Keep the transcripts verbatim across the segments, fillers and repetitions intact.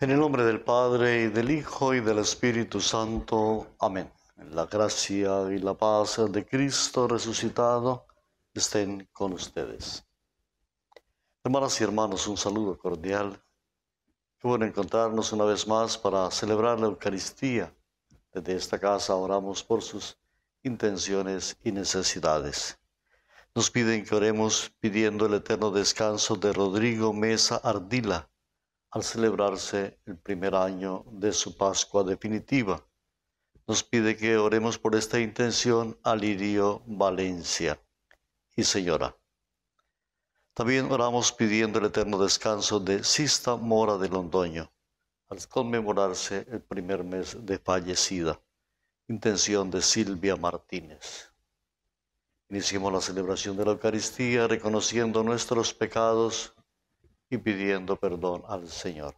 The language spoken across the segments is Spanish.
En el nombre del Padre, y del Hijo, y del Espíritu Santo. Amén. La gracia y la paz de Cristo resucitado estén con ustedes. Hermanas y hermanos, un saludo cordial. Qué bueno encontrarnos una vez más para celebrar la Eucaristía. Desde esta casa oramos por sus intenciones y necesidades. Nos piden que oremos pidiendo el eterno descanso de Rodrigo Mesa Ardila, al celebrarse el primer año de su Pascua definitiva. Nos pide que oremos por esta intención a Lirio Valencia y Señora. También oramos pidiendo el eterno descanso de Sista Mora de Londoño, al conmemorarse el primer mes de fallecida. Intención de Silvia Martínez. Iniciemos la celebración de la Eucaristía reconociendo nuestros pecados y pidiendo perdón al Señor.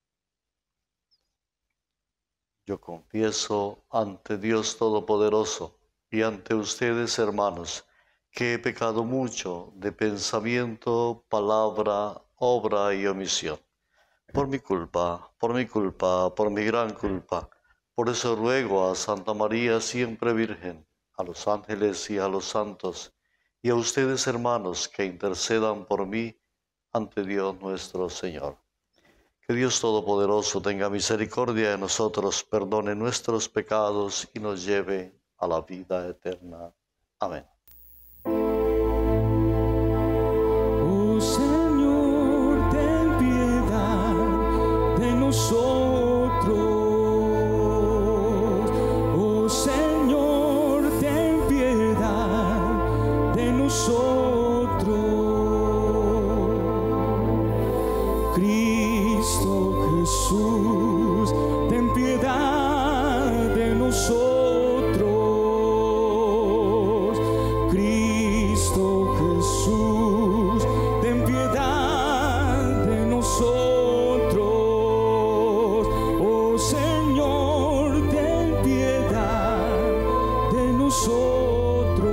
Yo confieso ante Dios Todopoderoso y ante ustedes, hermanos, que he pecado mucho de pensamiento, palabra, obra y omisión. Por mi culpa, por mi culpa, por mi gran culpa. Por eso ruego a Santa María, siempre Virgen, a los ángeles y a los santos, y a ustedes, hermanos, que intercedan por mí ante Dios nuestro Señor. Que Dios Todopoderoso tenga misericordia de nosotros, perdone nuestros pecados y nos lleve a la vida eterna. Amén. Oh Señor, ten piedad de nosotros. Oh Señor, ten piedad de nosotros. Cristo Jesús, ten piedad de nosotros. Cristo Jesús, ten piedad de nosotros. Oh Señor, ten piedad de nosotros.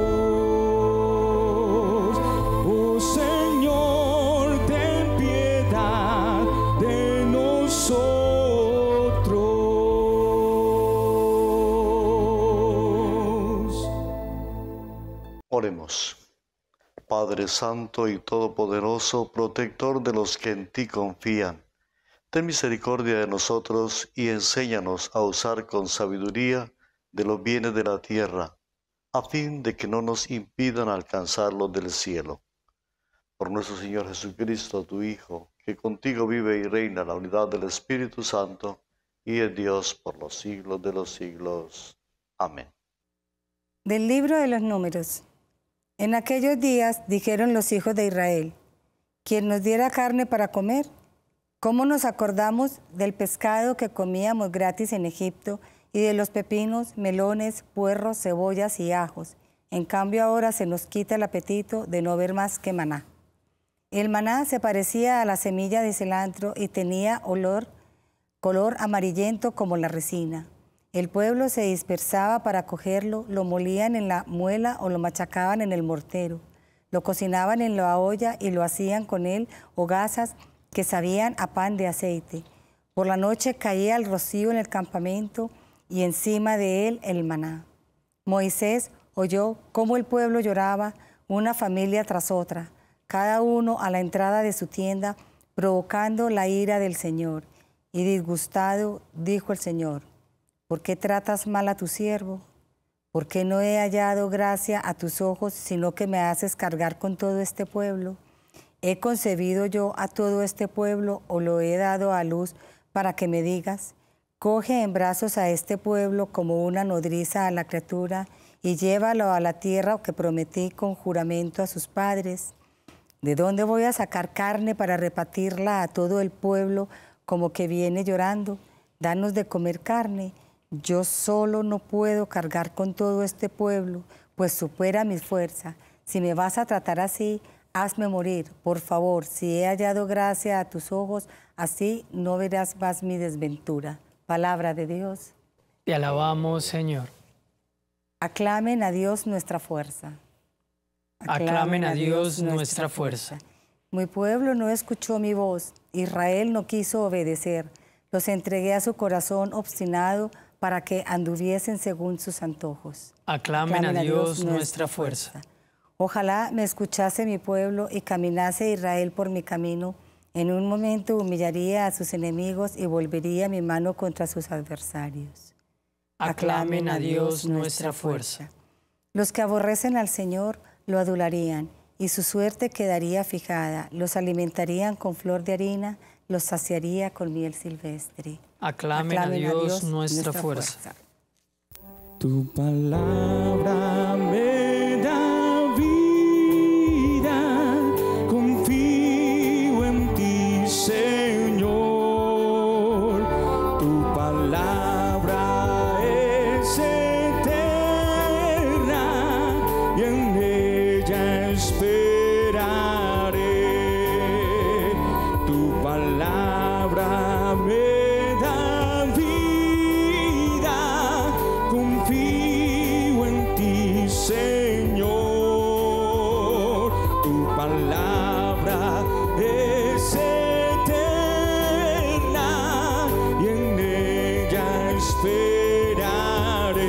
Oh Señor, ten piedad de nosotros. Oremos. Padre Santo y Todopoderoso, protector de los que en ti confían, ten misericordia de nosotros y enséñanos a usar con sabiduría de los bienes de la tierra, a fin de que no nos impidan alcanzar los del cielo. Por nuestro Señor Jesucristo, tu Hijo, que contigo vive y reina en la unidad del Espíritu Santo, y es Dios por los siglos de los siglos. Amén. Del libro de los Números. En aquellos días dijeron los hijos de Israel: ¿quién nos diera carne para comer? ¿Cómo nos acordamos del pescado que comíamos gratis en Egipto y de los pepinos, melones, puerros, cebollas y ajos? En cambio ahora se nos quita el apetito de no ver más que maná. El maná se parecía a la semilla de cilantro y tenía olor, color amarillento como la resina. El pueblo se dispersaba para cogerlo, lo molían en la muela o lo machacaban en el mortero. Lo cocinaban en la olla y lo hacían con él hogazas que sabían a pan de aceite. Por la noche caía el rocío en el campamento y encima de él el maná. Moisés oyó cómo el pueblo lloraba, una familia tras otra, cada uno a la entrada de su tienda, provocando la ira del Señor. Y disgustado dijo el Señor: ¿por qué tratas mal a tu siervo? ¿Por qué no he hallado gracia a tus ojos, sino que me haces cargar con todo este pueblo? ¿He concebido yo a todo este pueblo o lo he dado a luz para que me digas: coge en brazos a este pueblo como una nodriza a la criatura y llévalo a la tierra que prometí con juramento a sus padres? ¿De dónde voy a sacar carne para repartirla a todo el pueblo como que viene llorando? Danos de comer carne. Yo solo no puedo cargar con todo este pueblo, pues supera mi fuerza. Si me vas a tratar así, hazme morir, por favor. Si he hallado gracia a tus ojos, así no verás más mi desventura. Palabra de Dios. Te alabamos, Señor. Aclamen a Dios nuestra fuerza. Aclamen a Dios nuestra fuerza. Mi pueblo no escuchó mi voz, Israel no quiso obedecer. Los entregué a su corazón obstinado para que anduviesen según sus antojos. Aclamen, Aclamen a Dios, Dios nuestra fuerza. fuerza. Ojalá me escuchase mi pueblo y caminase Israel por mi camino. En un momento humillaría a sus enemigos y volvería mi mano contra sus adversarios. Aclamen a Dios nuestra fuerza. Los que aborrecen al Señor lo adularían, y su suerte quedaría fijada. Los alimentarían con flor de harina, los saciaría con miel silvestre. Aclamen, Aclamen a, Dios a Dios nuestra, nuestra fuerza. fuerza. Tu palabra me da vida, confío en ti, Señor. Tu palabra es eterna y en ella esperaré. Tu palabra me Señor, tu palabra es eterna y en ella esperaré.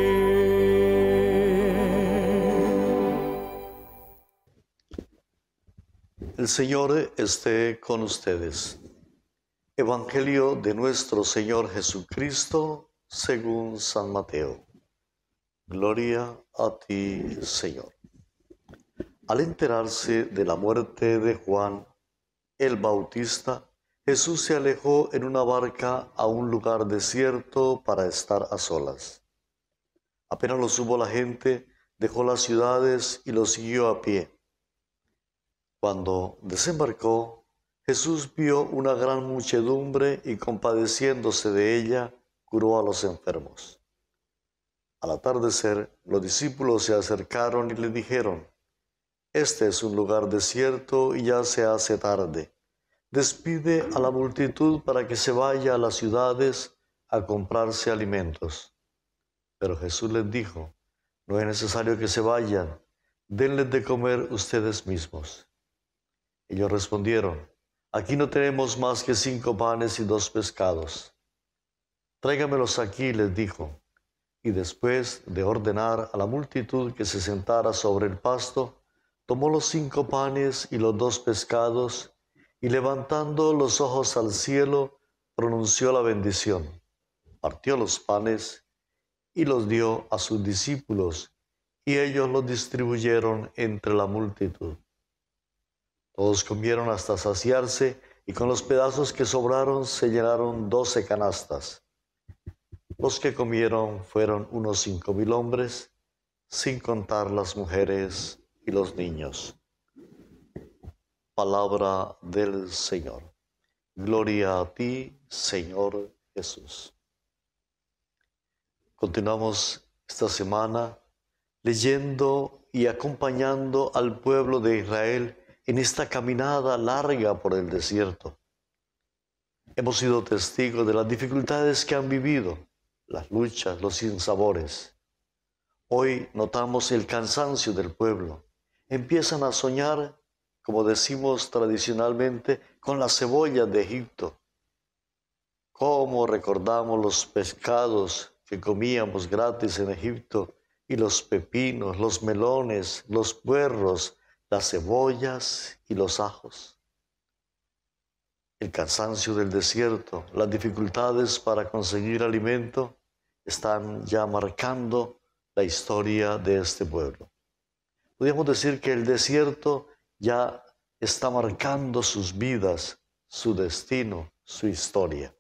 El Señor esté con ustedes. Evangelio de nuestro Señor Jesucristo según San Mateo. Gloria a ti, Señor. Al enterarse de la muerte de Juan el Bautista, Jesús se alejó en una barca a un lugar desierto para estar a solas. Apenas lo supo la gente, dejó las ciudades y lo siguió a pie. Cuando desembarcó, Jesús vio una gran muchedumbre y compadeciéndose de ella, curó a los enfermos. Al atardecer, los discípulos se acercaron y le dijeron: «Este es un lugar desierto y ya se hace tarde. Despide a la multitud para que se vaya a las ciudades a comprarse alimentos». Pero Jesús les dijo: «No es necesario que se vayan, denles de comer ustedes mismos». Ellos respondieron: «Aquí no tenemos más que cinco panes y dos pescados». «Tráigamelos aquí», les dijo. Y después de ordenar a la multitud que se sentara sobre el pasto, tomó los cinco panes y los dos pescados, y levantando los ojos al cielo, pronunció la bendición, partió los panes y los dio a sus discípulos, y ellos los distribuyeron entre la multitud. Todos comieron hasta saciarse, y con los pedazos que sobraron se llenaron doce canastas. Los que comieron fueron unos cinco mil hombres, sin contar las mujeres y los niños. Palabra del Señor. Gloria a ti, Señor Jesús. Continuamos esta semana leyendo y acompañando al pueblo de Israel en esta caminada larga por el desierto. Hemos sido testigos de las dificultades que han vivido, las luchas, los sinsabores. Hoy notamos el cansancio del pueblo. Empiezan a soñar, como decimos tradicionalmente, con las cebollas de Egipto. Cómo recordamos los pescados que comíamos gratis en Egipto, y los pepinos, los melones, los puerros, las cebollas y los ajos. El cansancio del desierto, las dificultades para conseguir alimento, están ya marcando la historia de este pueblo. Podríamos decir que el desierto ya está marcando sus vidas, su destino, su historia.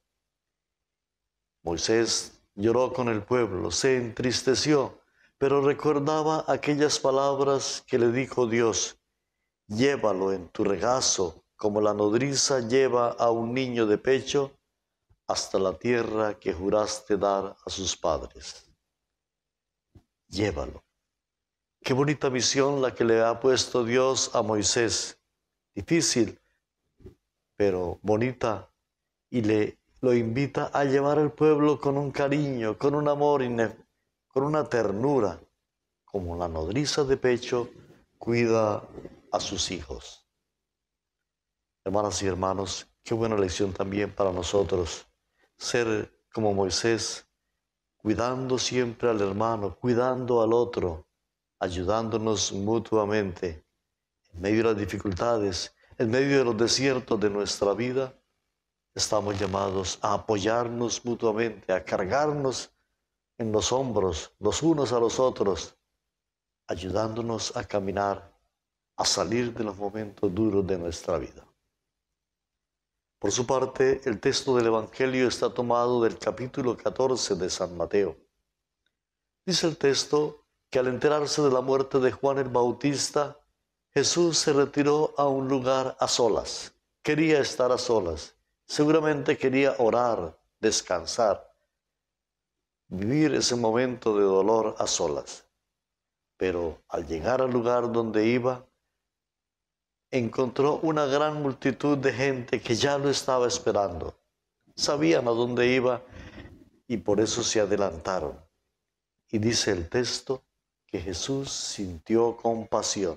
Moisés lloró con el pueblo, se entristeció, pero recordaba aquellas palabras que le dijo Dios: «Llévalo en tu regazo, como la nodriza lleva a un niño de pecho, hasta la tierra que juraste dar a sus padres». Llévalo. Qué bonita misión la que le ha puesto Dios a Moisés. Difícil, pero bonita, y le lo invita a llevar al pueblo con un cariño, con un amor, con una ternura, como la nodriza de pecho cuida a sus hijos. Hermanas y hermanos, qué buena lección también para nosotros. ser como Moisés, cuidando siempre al hermano, cuidando al otro, ayudándonos mutuamente en medio de las dificultades, en medio de los desiertos de nuestra vida. Estamos llamados a apoyarnos mutuamente, a cargarnos en los hombros los unos a los otros, ayudándonos a caminar, a salir de los momentos duros de nuestra vida. Por su parte, el texto del Evangelio está tomado del capítulo catorce de San Mateo. Dice el texto que al enterarse de la muerte de Juan el Bautista, Jesús se retiró a un lugar a solas. Quería estar a solas. Seguramente quería orar, descansar, vivir ese momento de dolor a solas. Pero al llegar al lugar donde iba, encontró una gran multitud de gente que ya lo estaba esperando. Sabían a dónde iba y por eso se adelantaron. Y dice el texto que Jesús sintió compasión.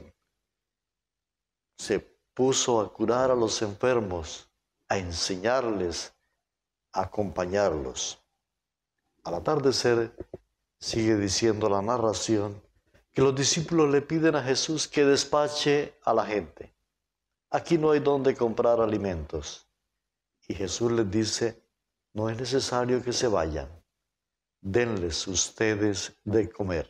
Se puso a curar a los enfermos, a enseñarles, a acompañarlos. Al atardecer, sigue diciendo la narración, que los discípulos le piden a Jesús que despache a la gente. Aquí no hay donde comprar alimentos. Y Jesús les dice, no es necesario que se vayan. Denles ustedes de comer.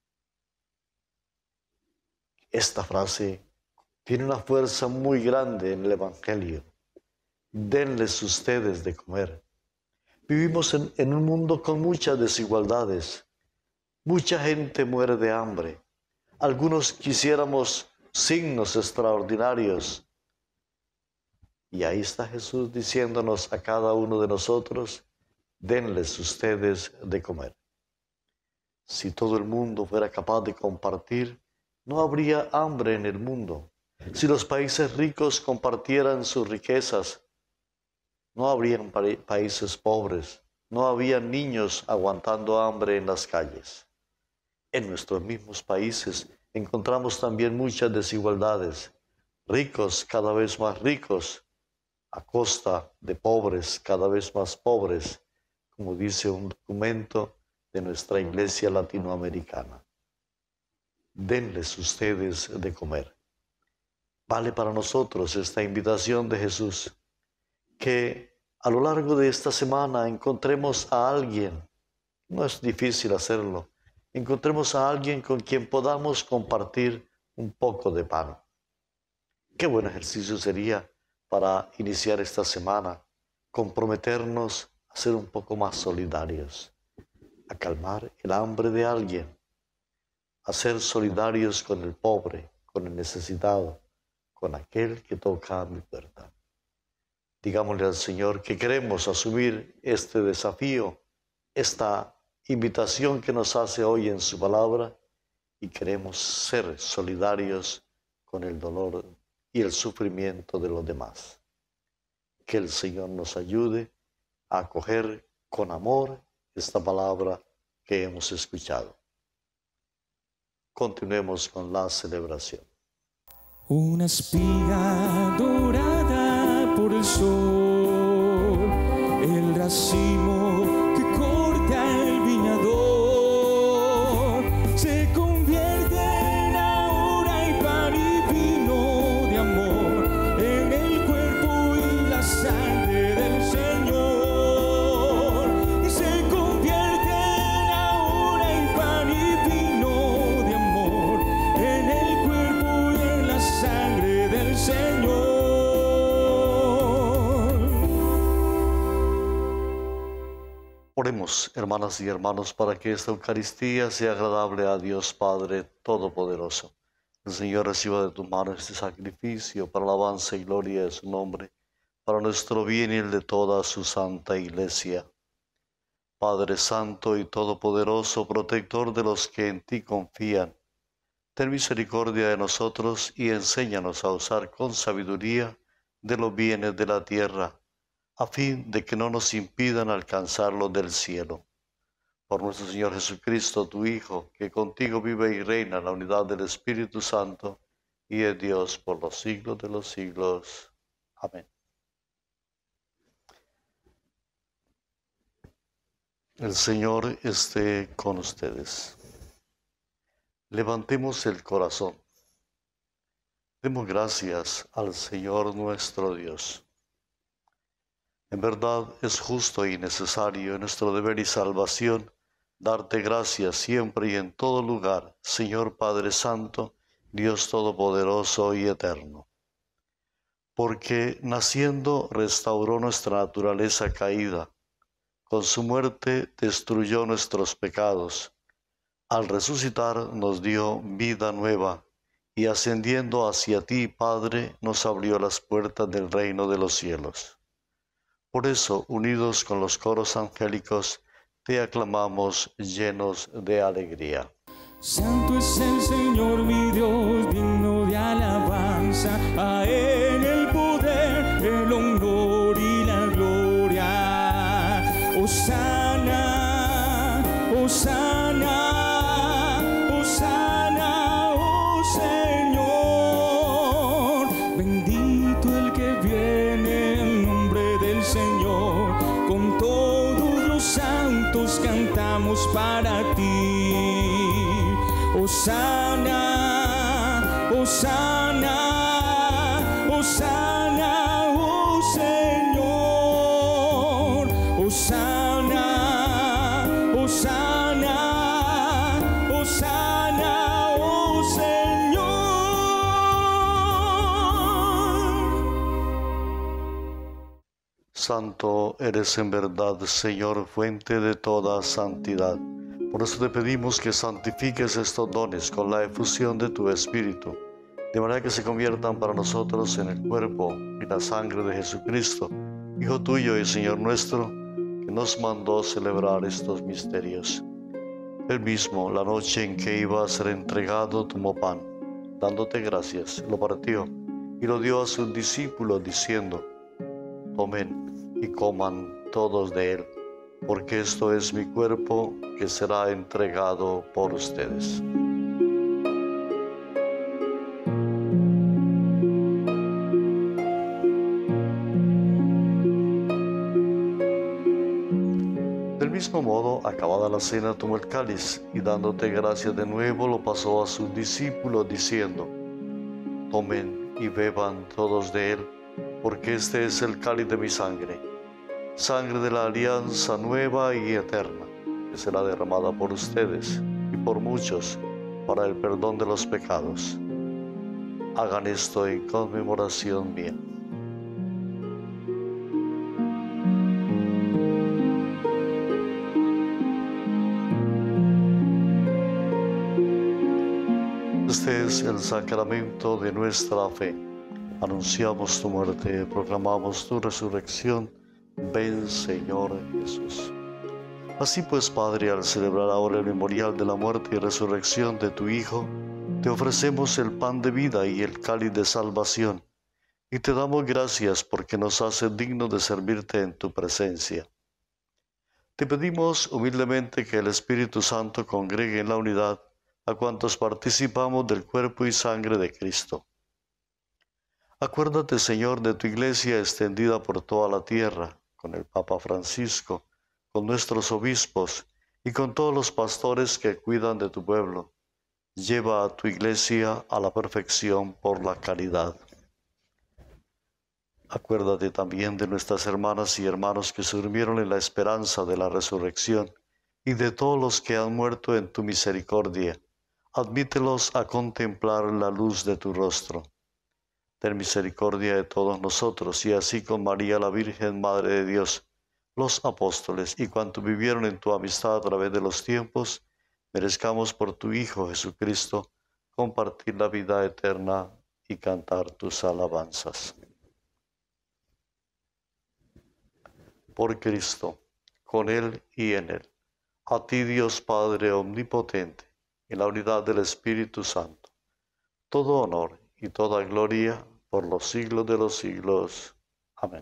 Esta frase tiene una fuerza muy grande en el Evangelio. Denles ustedes de comer. Vivimos en, en un mundo con muchas desigualdades. Mucha gente muere de hambre. Algunos quisiéramos signos extraordinarios. Y ahí está Jesús diciéndonos a cada uno de nosotros, denles ustedes de comer. Si todo el mundo fuera capaz de compartir, no habría hambre en el mundo. Si los países ricos compartieran sus riquezas, no habrían países pobres, no había niños aguantando hambre en las calles. En nuestros mismos países encontramos también muchas desigualdades, ricos cada vez más ricos, a costa de pobres cada vez más pobres, como dice un documento de nuestra Iglesia Latinoamericana. Denles ustedes de comer. Vale para nosotros esta invitación de Jesús, que a lo largo de esta semana encontremos a alguien, no es difícil hacerlo, encontremos a alguien con quien podamos compartir un poco de pan. Qué buen ejercicio sería para iniciar esta semana, comprometernos a ser un poco más solidarios, a calmar el hambre de alguien, a ser solidarios con el pobre, con el necesitado, con aquel que toca a mi puerta. Digámosle al Señor que queremos asumir este desafío, esta invitación que nos hace hoy en su palabra, y queremos ser solidarios con el dolor y el sufrimiento de los demás. Que el Señor nos ayude a acoger con amor esta palabra que hemos escuchado. Continuemos con la celebración. Una espiga dorada por el sol, el racimo que corta el viñador, se convierte en ahora y pan y vino de amor, en el cuerpo y la sangre del Señor. Y se convierte en ahora y pan y vino de amor, en el cuerpo y en la sangre del Señor. Oremos, hermanas y hermanos, para que esta Eucaristía sea agradable a Dios Padre Todopoderoso. El Señor reciba de tu mano este sacrificio para alabanza y gloria de su nombre, para nuestro bien y el de toda su santa Iglesia. Padre Santo y Todopoderoso, protector de los que en ti confían, ten misericordia de nosotros y enséñanos a usar con sabiduría de los bienes de la tierra, a fin de que no nos impidan alcanzar los del cielo. Por nuestro Señor Jesucristo, tu Hijo, que contigo vive y reina en la unidad del Espíritu Santo, y es Dios por los siglos de los siglos. Amén. El Señor esté con ustedes. Levantemos el corazón. Demos gracias al Señor nuestro Dios. En verdad es justo y necesario en nuestro deber y salvación darte gracias siempre y en todo lugar, Señor Padre Santo, Dios Todopoderoso y Eterno. Porque naciendo restauró nuestra naturaleza caída, con su muerte destruyó nuestros pecados, al resucitar nos dio vida nueva, y ascendiendo hacia ti, Padre, nos abrió las puertas del reino de los cielos. Por eso, unidos con los coros angélicos, te aclamamos llenos de alegría. Santo es el Señor mi Dios, digno de alabanza, a Él el poder, el honor y la gloria. Hosana, Hosana, Hosana, oh Señor. Bendito el que viene en nombre del Señor. Con todos los santos cantamos para ti. Hosana, Hosana, Hosana, oh Señor. Hosana, Hosana, Hosana, oh Señor. Santo eres en verdad, Señor, fuente de toda santidad. Por eso te pedimos que santifiques estos dones con la efusión de tu Espíritu, de manera que se conviertan para nosotros en el cuerpo y la sangre de Jesucristo, Hijo tuyo y Señor nuestro, que nos mandó celebrar estos misterios. Él mismo, la noche en que iba a ser entregado, tomó pan, dándote gracias, lo partió y lo dio a sus discípulos, diciendo: tomen y coman todos de él, porque esto es mi cuerpo que será entregado por ustedes. Del mismo modo, acabada la cena, tomó el cáliz y dándote gracias de nuevo, lo pasó a sus discípulos, diciendo: tomen y beban todos de él, porque este es el cáliz de mi sangre, sangre de la alianza nueva y eterna, que será derramada por ustedes y por muchos para el perdón de los pecados. Hagan esto en conmemoración mía. Este es el sacramento de nuestra fe. Anunciamos tu muerte, proclamamos tu resurrección. Ven, Señor Jesús. Así pues, Padre, al celebrar ahora el memorial de la muerte y resurrección de tu Hijo, te ofrecemos el pan de vida y el cáliz de salvación, y te damos gracias porque nos hace dignos de servirte en tu presencia. Te pedimos humildemente que el Espíritu Santo congregue en la unidad a cuantos participamos del cuerpo y sangre de Cristo. Acuérdate, Señor, de tu Iglesia extendida por toda la tierra, con el Papa Francisco, con nuestros obispos y con todos los pastores que cuidan de tu pueblo. Lleva a tu Iglesia a la perfección por la caridad. Acuérdate también de nuestras hermanas y hermanos que se durmieron en la esperanza de la resurrección y de todos los que han muerto en tu misericordia. Admítelos a contemplar la luz de tu rostro. Ten misericordia de todos nosotros, y así con María la Virgen, Madre de Dios, los apóstoles y cuantos vivieron en tu amistad a través de los tiempos, merezcamos por tu Hijo Jesucristo compartir la vida eterna y cantar tus alabanzas. Por Cristo, con Él y en Él, a ti Dios Padre omnipotente, en la unidad del Espíritu Santo, todo honor y toda gloria por los siglos de los siglos. Amén.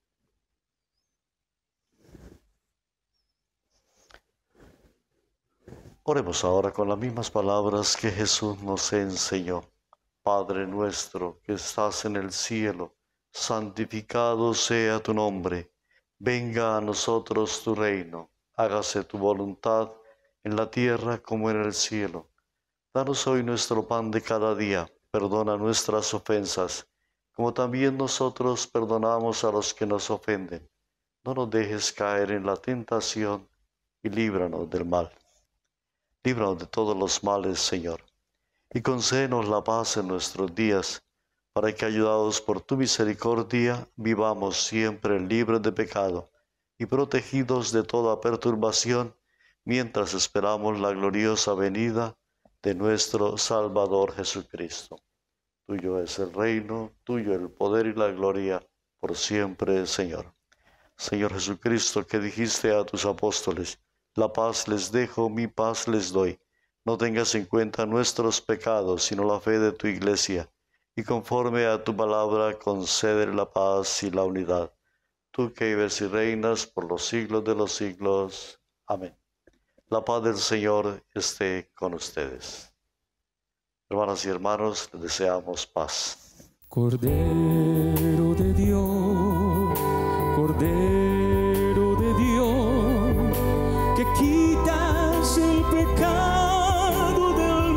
Oremos ahora con las mismas palabras que Jesús nos enseñó. Padre nuestro que estás en el cielo, santificado sea tu nombre. Venga a nosotros tu reino. hágase tu voluntad en la tierra como en el cielo. Danos hoy nuestro pan de cada día, perdona nuestras ofensas, como también nosotros perdonamos a los que nos ofenden. No nos dejes caer en la tentación y líbranos del mal. Líbranos de todos los males, Señor, y concédenos la paz en nuestros días, para que, ayudados por tu misericordia, vivamos siempre libres de pecado y protegidos de toda perturbación, mientras esperamos la gloriosa venida de nuestro Salvador Jesucristo. Tuyo es el reino, tuyo el poder y la gloria, por siempre, Señor. Señor Jesucristo, que dijiste a tus apóstoles, la paz les dejo, mi paz les doy. No tengas en cuenta nuestros pecados, sino la fe de tu iglesia, y conforme a tu palabra concede la paz y la unidad. Tú que vives y reinas por los siglos de los siglos. Amén. La paz del Señor esté con ustedes. Hermanas y hermanos, les deseamos paz. Cordero de Dios, Cordero de Dios, que quitas el pecado del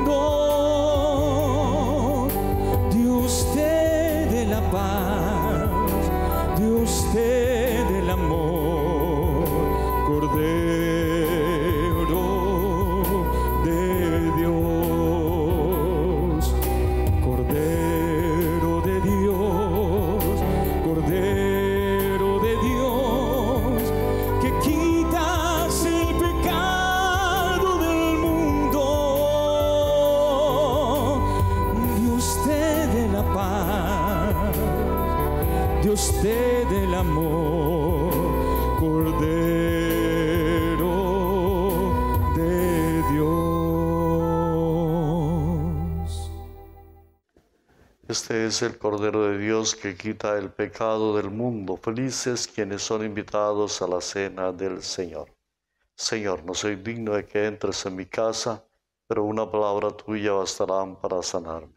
mundo. Dios te dé la paz, Dios te dé el amor, Cordero de Dios, Cordero de Dios, Cordero de Dios, que quitas el pecado del mundo. Dios te dé la paz, Dios te dé el amor, Cordero de Dios. Este es el Cordero de Dios que quita el pecado del mundo. Felices quienes son invitados a la cena del Señor. Señor, no soy digno de que entres en mi casa, pero una palabra tuya bastarán para sanarme.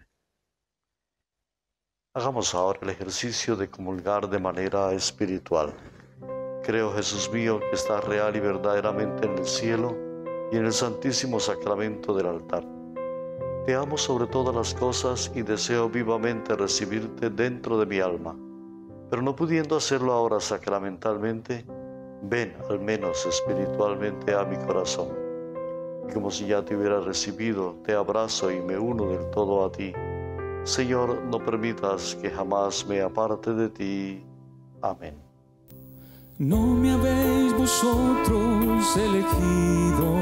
Hagamos ahora el ejercicio de comulgar de manera espiritual. Creo, Jesús mío, que estás real y verdaderamente en el cielo y en el santísimo sacramento del altar. Te amo sobre todas las cosas y deseo vivamente recibirte dentro de mi alma. Pero no pudiendo hacerlo ahora sacramentalmente, ven al menos espiritualmente a mi corazón. Y como si ya te hubiera recibido, te abrazo y me uno del todo a ti. Señor, no permitas que jamás me aparte de ti. Amén. No me habéis vosotros elegido,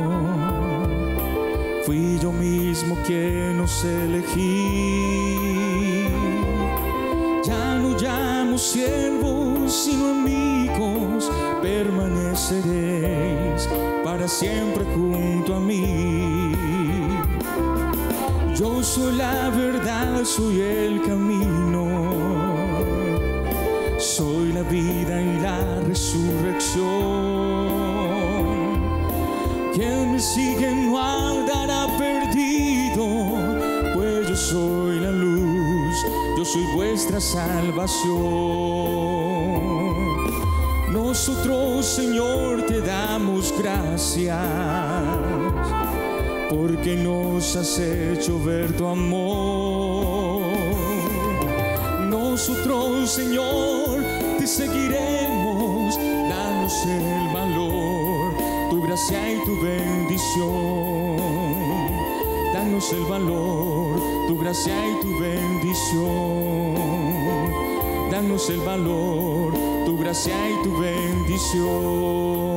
fui yo mismo quien os elegí. Ya no llamo siervos sino amigos, permaneceréis para siempre junto a mí. Yo soy la verdad, soy el camino, soy la vida y la resurrección. Quien me sigue no andará perdido, pues yo soy la luz, yo soy vuestra salvación. Nosotros, Señor, te damos gracias, porque nos has hecho ver tu amor. Nosotros, Señor, te seguiremos, danos el valor, tu gracia y tu bendición. Danos el valor, tu gracia y tu bendición. Danos el valor, tu gracia y tu bendición.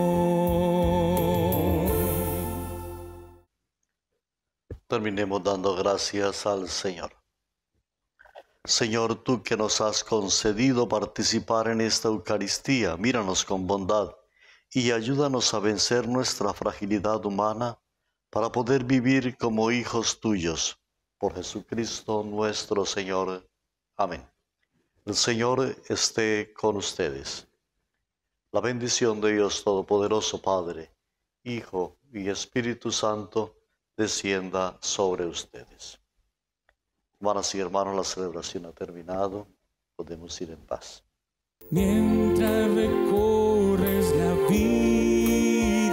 Terminemos dando gracias al Señor. Señor, tú que nos has concedido participar en esta Eucaristía, míranos con bondad y ayúdanos a vencer nuestra fragilidad humana para poder vivir como hijos tuyos. Por Jesucristo nuestro Señor. Amén. El Señor esté con ustedes. La bendición de Dios Todopoderoso, Padre, Hijo y Espíritu Santo, descienda sobre ustedes. Hermanas y hermanos, la celebración ha terminado. Podemos ir en paz. Mientras recorres la vida,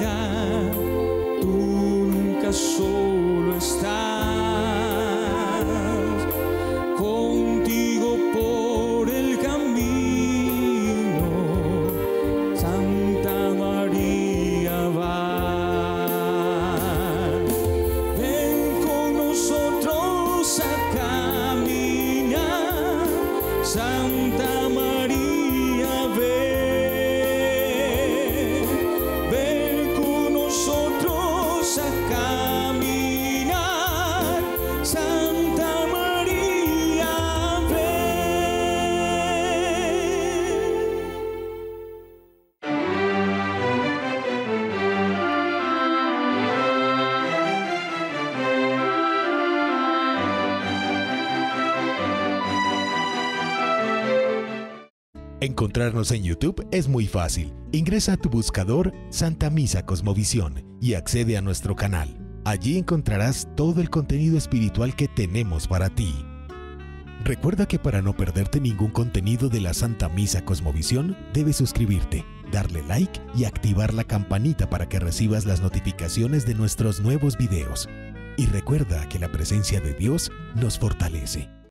Encontrarnos en YouTube es muy fácil. Ingresa a tu buscador Santa Misa Cosmovisión y accede a nuestro canal. Allí encontrarás todo el contenido espiritual que tenemos para ti. Recuerda que para no perderte ningún contenido de la Santa Misa Cosmovisión, debes suscribirte, darle like y activar la campanita para que recibas las notificaciones de nuestros nuevos videos. Y recuerda que la presencia de Dios nos fortalece.